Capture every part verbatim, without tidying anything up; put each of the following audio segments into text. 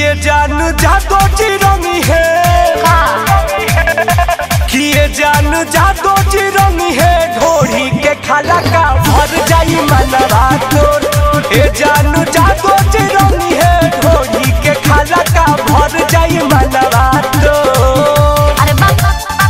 किए जान जादो चिरंगी है किए जान जादो चिरंगी है ढोरी के खाला का भर जाई मनवा तोर ए जान जादो चिरंगी है ढोरी के खाला का भर जाई मनवा तोर। अरे बाप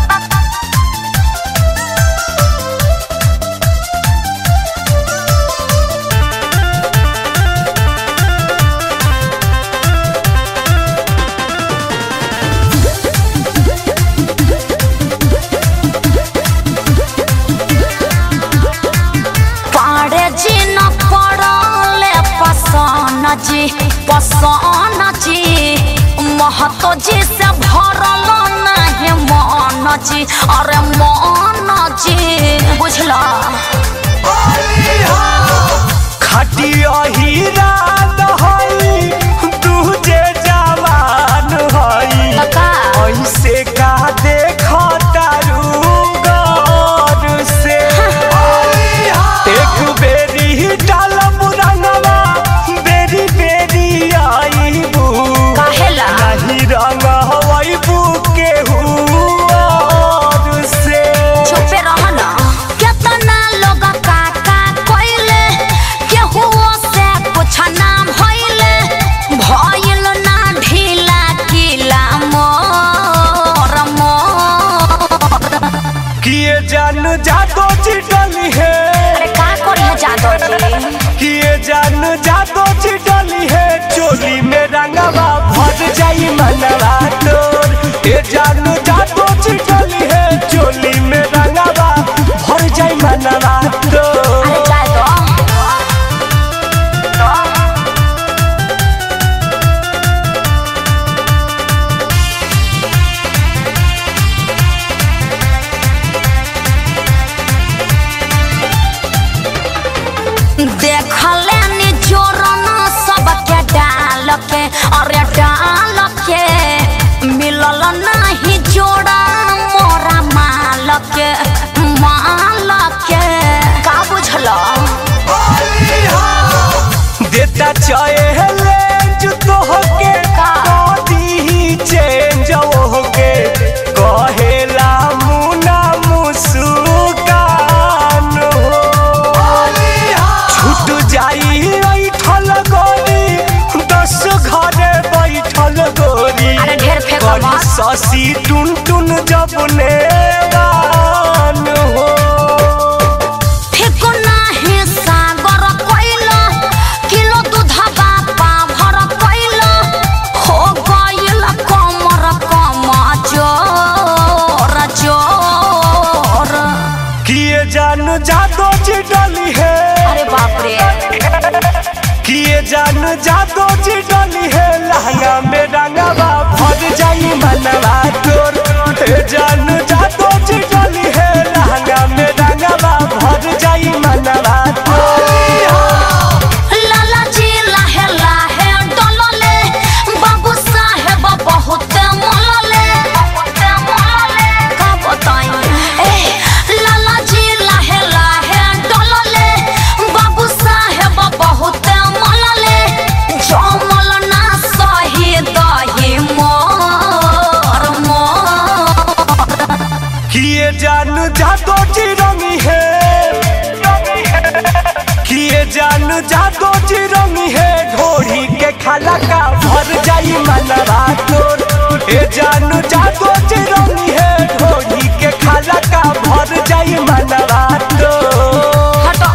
जी पसन जी महतो जी से भरल नहीं मन जी अरे मन जी बुझला खटिया हीरा हई तुझे जवान हई ऐसे का देखो तारू गौर से एक बेरी डाल मुरंगवा बेरी बेरी आईबू काहेला नहीं रंग हवाईबू के हुआ से चुपे रहना कितना लोग काका कोइले केहू से कुछ नाम होइले भइल ना ढीला किला मोर मोर किए जान जादो चिटली है अरे का करिए जादो जी किए जान जादो चिटली है चोली में रंगवा भर जाई मनवा तोर ए जान जादो चिटली है चोली में रंगवा भर जाई मनवा तोर। अरे जादो देख लेनी जोरन सबके डाल के अरे डाल के मिलल नहीं जोड़ा मोरा माल के माल के का बुझल देता चले जो तो के कादी चेंज हो के कहेला मुना मुसुकान हो छूट जाई बैठल गोरी दस घरे बैठल गोरी अरे ढेर फेंकबा ससी टुन टुन जब ने हो ठीक नाही सागर कोइल किलो दूधबा पाभर कोइल हो गइल कमर कम जोर जोर किए जान जादो चिटली है अरे बाप रे किए जान जादो चिटली है लहंगा में रंगवा भर जाई मनवा तोर ए जान जादो चिटली है लहंगा में रंगवा भर जाई मनवा तोर। लाला जी लाहे लाहे डोलले बाबू साहेब बहुत मोलले बहुत मोलले का बताई ए लाला जी लाहे लाहे डोलले बाबू साहेब बहुत मोलले जमल ना सही दही मोर मोर किए जान जादो चिरंगी है किए जान जादो चिरंगी है ढोरी के खाला का भर जाई मनवा तोर ए जान जादो चिरंगी है ढोरी के खाला का भर जाई मनवा तोर। हटो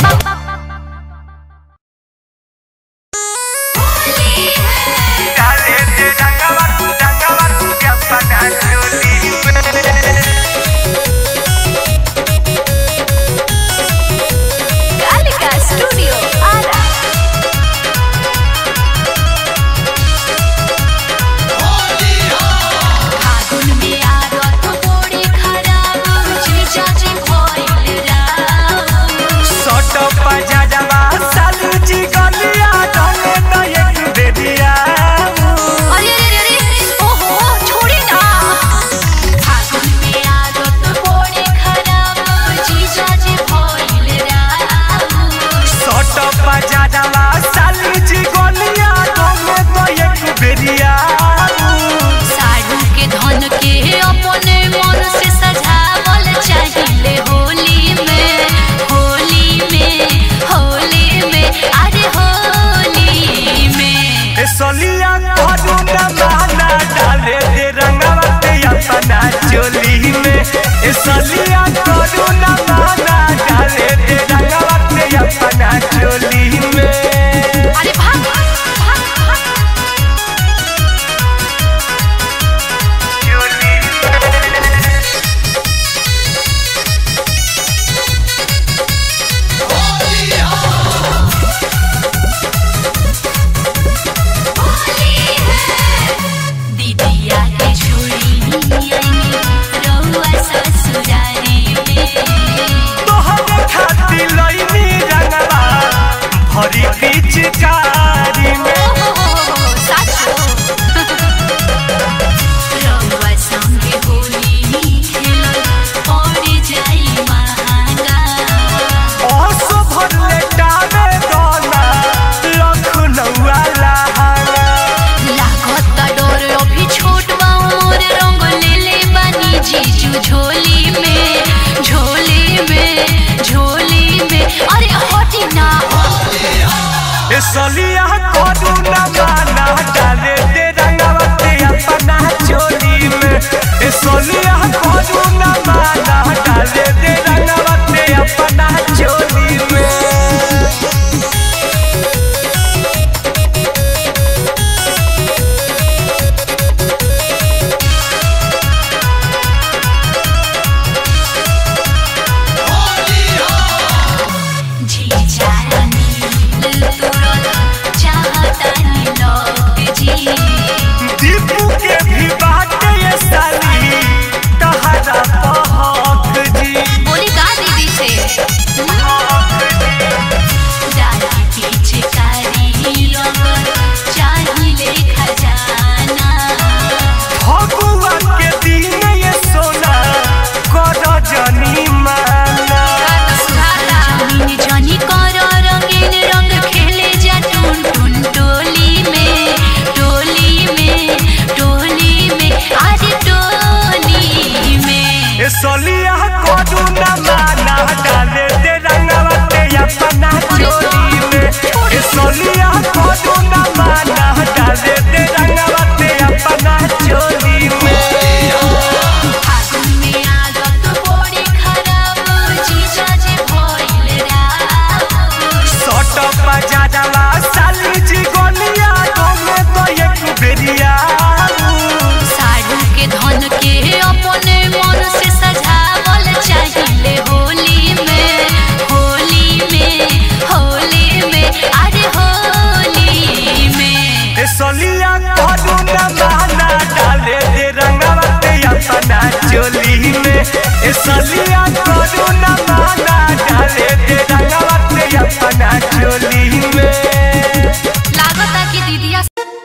डाले दे रंगवा रंगवा के अपना चोली कालिका स्टूडियो आरा फागुन में करू न माना डाले दे रंगवा ते अपना चोली में ए सलिया करू न माना डाले दे रंगवा ते अपना चोली में। अरे भाग भाग भाग झोली में झोली में झोली में अरे हटी ना ए सलिया करू न माना डाले दे रंगवा ते अपना चोली में ए सलिया करू न माना डाले दे रंगवा ते अपना चोली में। दीपू के भी बात ये साली तहरा पहक जी बोली का दीदी से डाली पीछे कारी रंग चाहिए खजाना भगवा के दिन ये सोना कर जनी माना जनी जनी कर रंगीन रंग खेले जा टून टून टोली में टोली में टोली में आज टोली में ए सलिया करू न माना डाले दे रंगवा ते अपना चोली में ए सलिया करू न माना डाले दे रंगवा ते अपना चोली में। फागुन में आदत बड़ी खराब जीजा जी भइल राव सट बजारवा साली जी गोलिया में तो एक बेरिया साड़ू के धन के अपने मन से सजावल चाहिए होली में होली में होली में अरे होली में ए सलिया करू न माना डाले दे रंगवा ते अपना चोली में ए सलिया करू न माना डाले दे रंगवा ते अपना चोली में। लागता कि दीदिया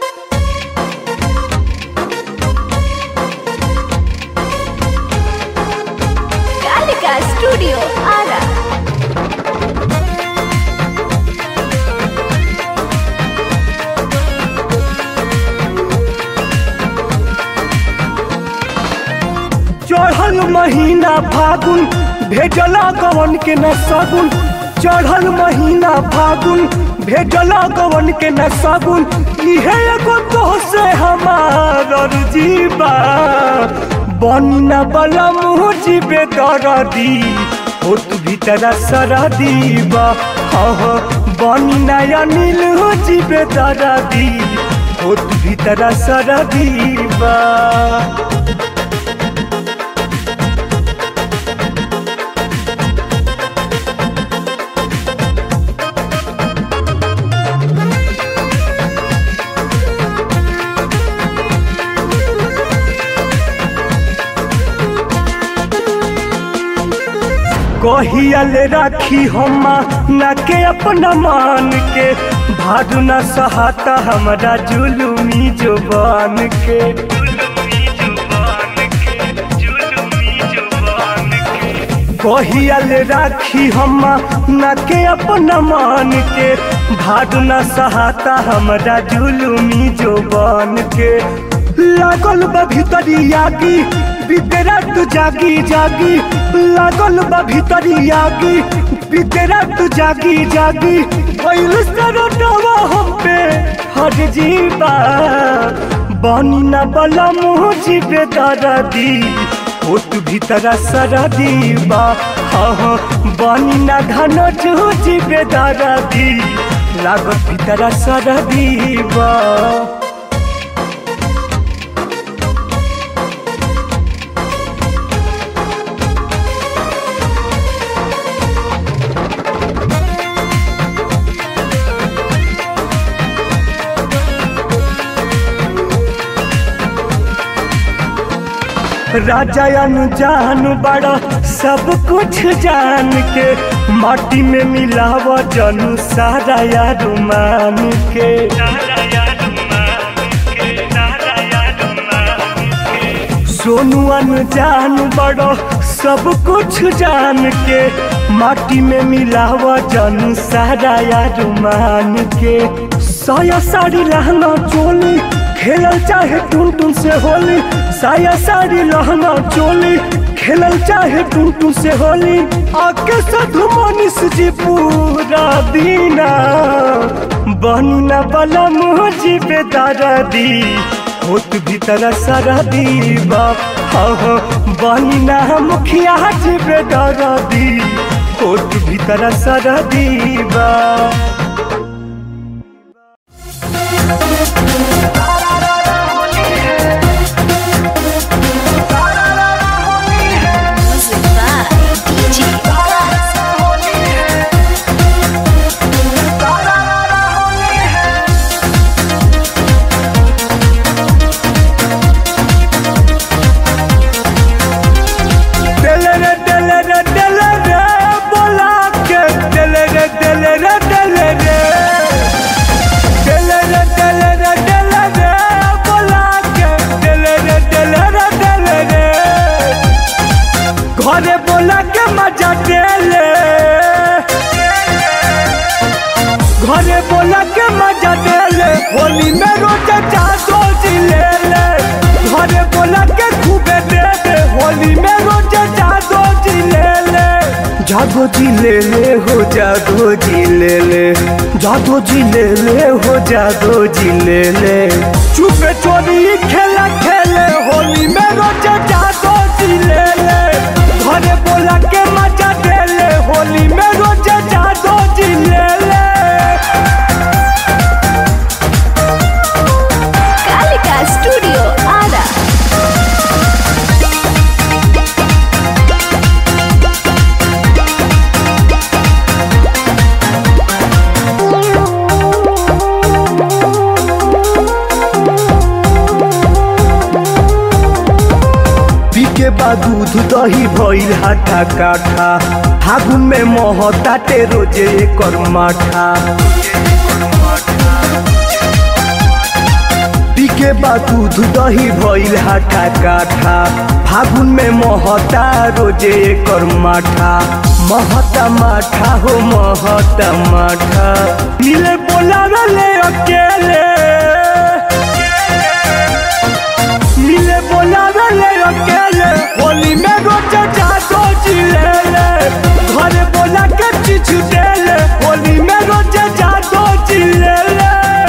कालिका स्टूडियो आरा चढ़ल महीना फागुन भेजला गवन के न सगुन चढ़ल महीना फागुन भेजला गवन के न सगुन इहे एगो तो से हमार जीवा बनिना बला मुँह जीवे दरदी होत भीतर सरदीबा हाँ बनिना अनिल हो जीवे दरदी होत भीतर सरदीबा। कहियल राखी हमा न के अपना मान के भादु न सहाता हमारा जुलुमी जुबान के कहियल राखी हमा न के अपना मान के भादु न सहाता हमारा जुलुमी जुबान के लागल बा भीतरिया की बीते रात जागी जागी लागल बा भीतरी आगी बीते रात जागी जागी भइल सरटवा हम पे हर जीवा बनी ना बला मुँह जीवे दरदी होत भीतरा सरदी बा हाँ हाँ बनी ना घन जीवे दरदी लागत भीतरा सरदी बा। राजा अनजान बड़ा सब कुछ जान के माटी में मिलावा जनू सारा यार मान के सोनू अनजान बड़ा सब कुछ जान के माटी में मिलावा जनू सारा यार मान के साया साड़ी लहंगा चोली खेलल चाहे टुन टुन से होली साया साड़ी लहंगा चोली खेलल चाहे टुन टुन से होली आके साधु मनीष जी पूरा दीना बनी ना बला मुँह जी बेदरदी होत भीतर सरदी बा हाँ हाँ बनी ना मुखिया जी बेदरदी होत भीतर सरदी बा। घरे बोला के मजा देले घरे बोला के मजा देले होली में रोज जादो जिले ले घरे बोला के खूबे दे दे होली में रोज जादो जिले ले जादो जिले ले हो जादो जिले ले जादो जिले ले हो जादो जिले ले चुपे चोरी खेला खेले होली में रोज जादो जिले ले घरे बोला के मजा देले होली में रोज जादो जिले ले। कालिका स्टूडियो आरा। के बाद दूध दही भइल हाथा काठा फागुन में महताटे रोजे एकर माठा पीके बाद दूध दही भइल हाथा काठा फागुन में महता रोजे एकर माठा महता माठा हो महता माठा मिले बोला ले अकेले मिले बोला ले अकेले होली में रोज जादो जिले ले घरे बोला के चीज देले होली में रोज जादो जिले ले।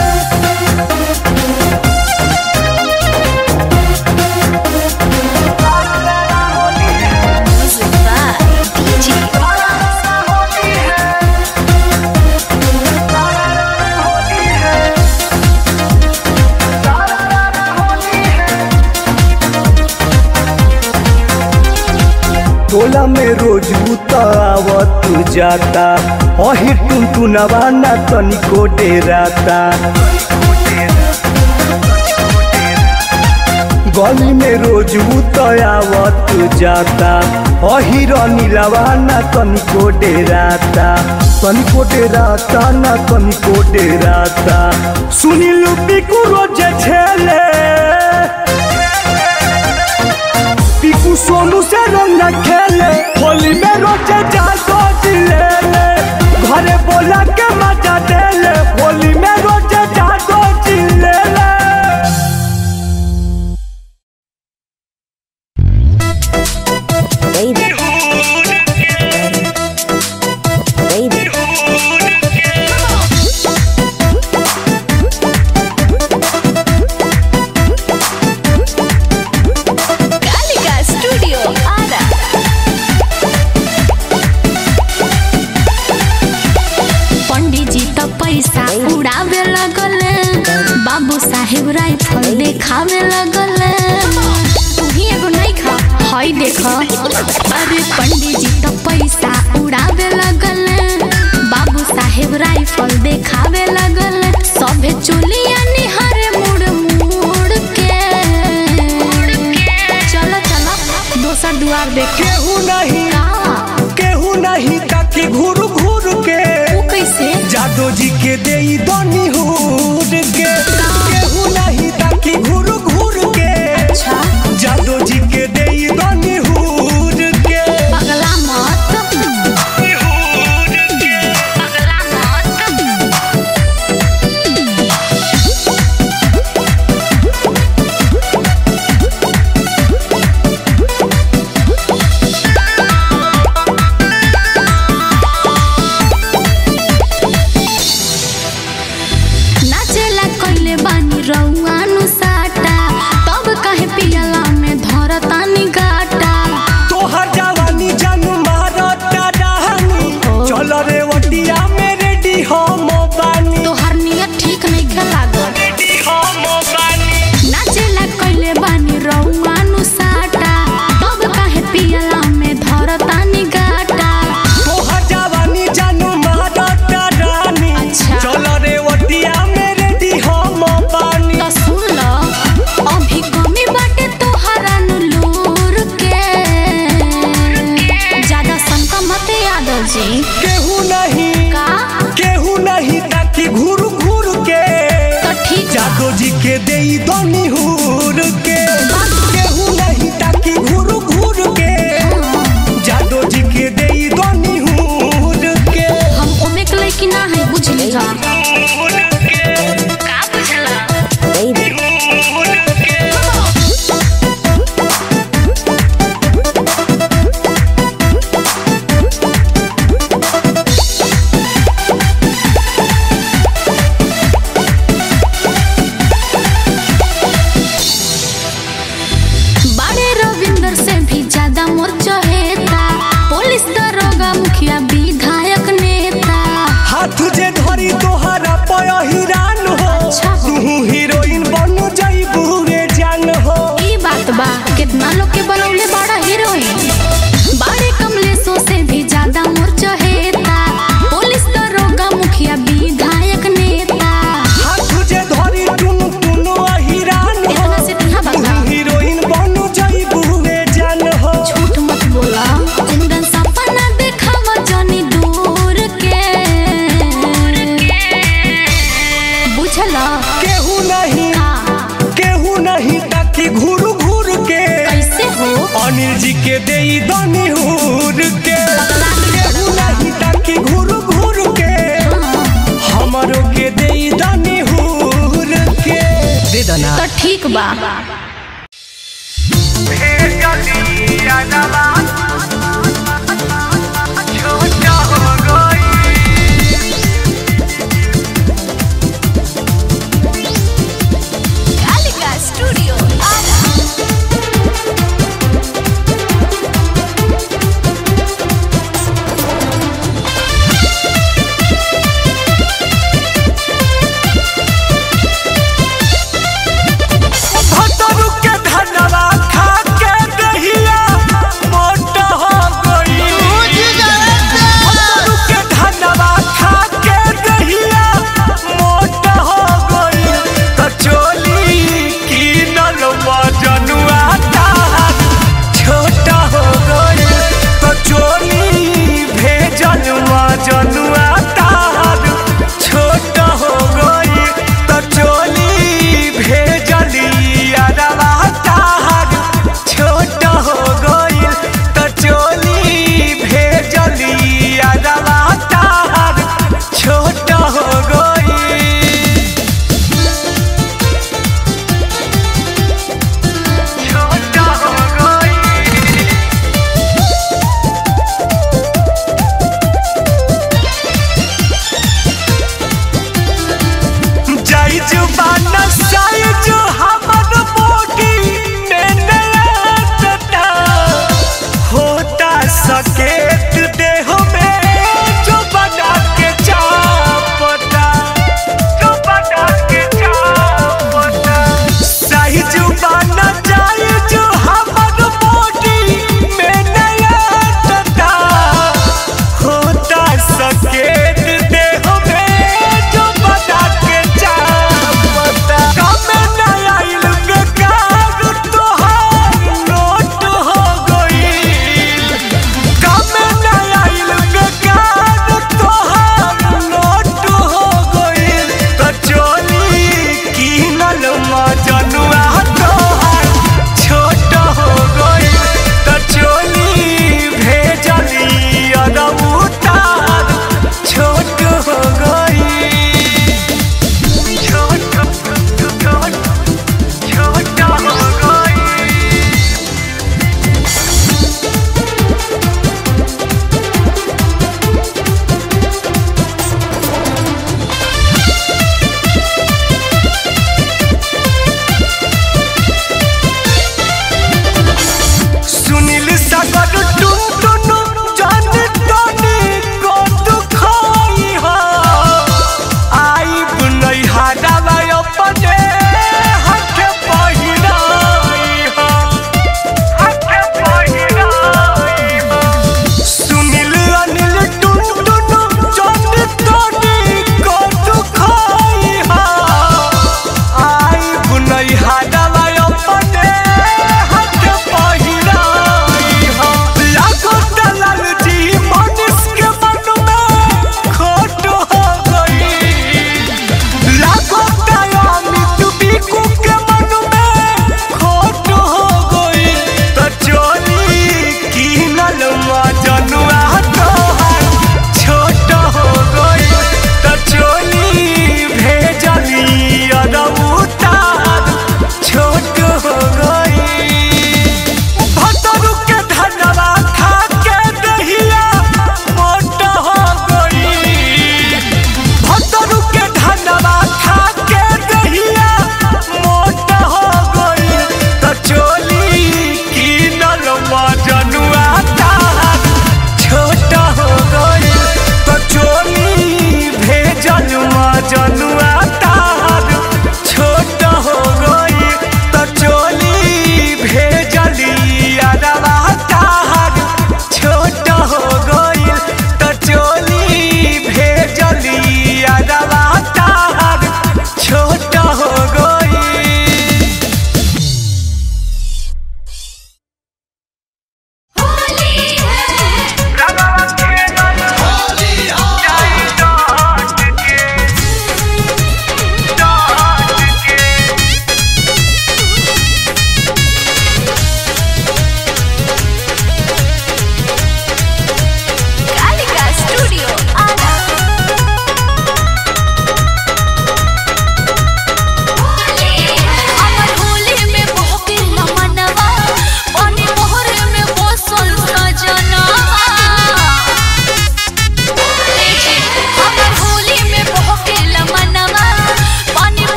टोला में रोज उतावत जाता अही टुन टुनवा ना तनिको डेराता गली में रोज उतावत जाता अही नीलवा ना तनिको डेराता तनिको डेराता ना तनिको डेराता सुनीलू पिकू रोज झेले पिकू सोनू से रंग खेले होली में रोज जादो जिले ले घरे बोला के मजा देले होली में रोज जादो जिले ले। साहेब राइफल देखावे लगल तू ही एगो नहीं खा हाय देखा अरे पंडित जी तो पैसा उड़ावे लगल बाबू साहेब राइफल देखावे लगल सभे चोलिया निहारे मुड़ मुड़ के चलो चलो दोसर दुआर देख केहू नहीं केहू नहीं ताकि घूर घूर के कैसे जादो जी के देई दनी हुर के केहू नहीं ताकि घूर घूर के अच्छा जादो जी के देई दनी हुर के पगला मत पगला मत नाचेला कइले बानी रउआनु साटा तब काहे पियला में धरतानी गाटा तोहर जवानी जानू मारता डहानी चल रे वटिया मेरे डी हम बानी तोहर नियत ठीक नहीं खेला गो डी हम बानी नाचेला कइले बानी रउआनु साटा तब काहे पियला में धरतानी गाटा तोहर जवानी जानू मारता डहानी अच्छा। चल रे वटिया मेरे डी हम बानी तो सुन लो अभी कमी बाटे तोहरा नुलूर के ज्यादा सनका मत यादव जी केहू नहीं का केहू नहीं ताकि घूर घूर के तो ठीक जादो जी के देई दनी हुर के केहू नहीं ताकि घूर घूर के जादो जी के देई दनी हुर के हम ओमे के लइकी ना है बुझ ले जा का बुझला बड़े रविंदर से भी ज्यादा मोर चहेता पुलिस दरोगा मुखिया विधायक नेता हाथ जे धरी तोहरा पय हिरान हो अच्छा हो। तू हीरोइन बन जाइबू रे जान हो ई बात बा कितना लोग के बनौले बड़ा हीरोइन बड़े कमलेशों से भी ज्यादा मोर चहेता पुलिस दरोगा मुखिया विधायक नेता हाथ जे धरी टुन टुन हिरान हो इतना से तिहा तू बता हीरोइन बन जाइबू रे जान हो झूठ मत बोला कुंदन सपना देखावा जानी दूर के बुझला केहू नहीं का केहू नहीं ताकि घूर घूर के कैसे हो अनिल जी के देई दनी हुर के केहू नहीं ताकि घूर घूर के हमरो के देई दनी हुर के दे दना तो ठीक बा कालिका स्टूडियो आरा। भतरू के धनवा खा के दहिया मोटा हो गई भतरू के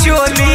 चोली